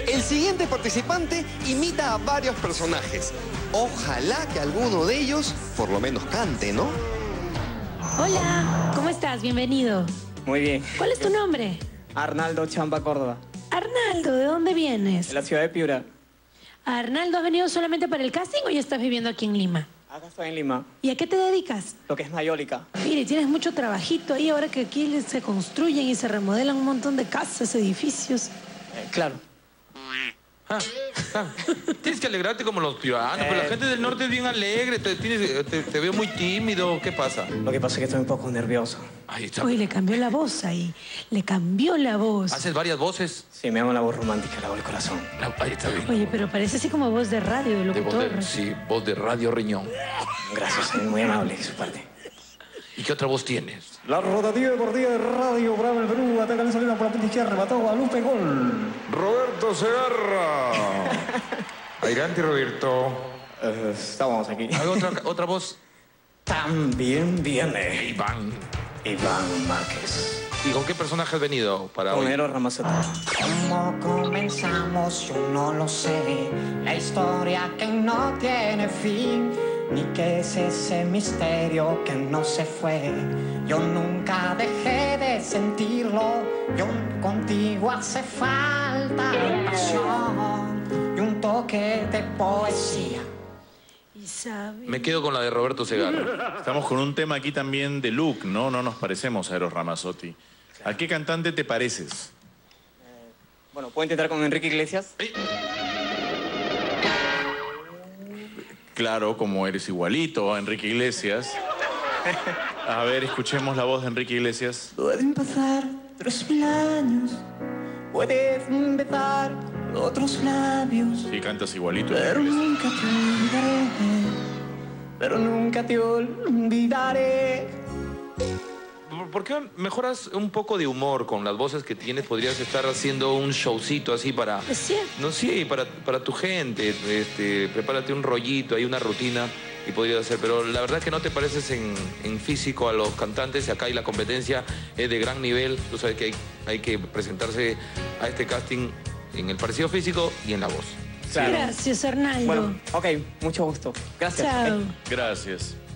El siguiente participante imita a varios personajes. Ojalá que alguno de ellos por lo menos cante, ¿no? Hola, ¿cómo estás? Bienvenido. Muy bien. ¿Cuál es tu nombre? Arnaldo Champa Córdoba, Arnaldo, ¿de dónde vienes? de la ciudad de Piura. Arnaldo, ¿has venido solamente para el casting o ya estás viviendo aquí en Lima? Acá estoy en Lima, ¿Y a qué te dedicas? lo que es mayólica. Mire, tienes mucho trabajito ahí ahora que aquí se construyen y se remodelan un montón de casas, edificios. Claro. Tienes que alegrarte como los piuranos, pero la gente del norte es bien alegre, te veo muy tímido, ¿qué pasa? Lo que pasa es que estoy un poco nervioso. Ahí está. Uy, le cambió la voz ahí. Le cambió la voz. ¿Haces varias voces? Sí, me hago la voz romántica, la hago el corazón. Ahí está bien. Oye, pero parece así como voz de radio, de De voz locutor. sí, voz de Radio Riñón. Gracias, es muy amable de su parte. ¿Y qué otra voz tienes? La rotativa deportiva de Radio Bravo el Perú ataca en salida por la punta izquierda, mató a Guadalupe, gol. Roberto Segarra. Adelante, Roberto. Estamos aquí. ¿Hay otra voz? También viene Iván. Iván Márquez. ¿Y con qué personaje has venido para hoy? Homero Ramazotti. ¿Cómo comenzamos? Yo no lo sé. La historia que no tiene fin. Ni qué es ese misterio que no se fue. Yo nunca dejé de sentirlo. Yo contigo hace falta pasión y un toque de poesía. Y sabe... Me quedo con la de Roberto Segarra. Estamos con un tema aquí también de look, ¿no? No nos parecemos a Eros Ramazzotti. ¿A qué cantante te pareces? Bueno, ¿puedo intentar con Enrique Iglesias? Claro, como eres igualito a Enrique Iglesias. A ver, escuchemos la voz de Enrique Iglesias. Pueden pasar 3000 años. Pueden empezar otros labios. Sí, cantas igualito a Pero Enrique Iglesias. nunca te olvidaré. Pero nunca te olvidaré. ¿Por qué mejoras un poco de humor con las voces que tienes? Podrías estar haciendo un showcito así para... Es cierto. No sé, para tu gente. Prepárate un rollito, hay una rutina y podrías hacer. Pero la verdad que no te pareces en físico a los cantantes. Acá hay la competencia es de gran nivel. Tú sabes que hay que presentarse a este casting en el parecido físico y en la voz. Claro. Gracias, Arnaldo. Bueno, ok, mucho gusto. Gracias. Chao. Gracias.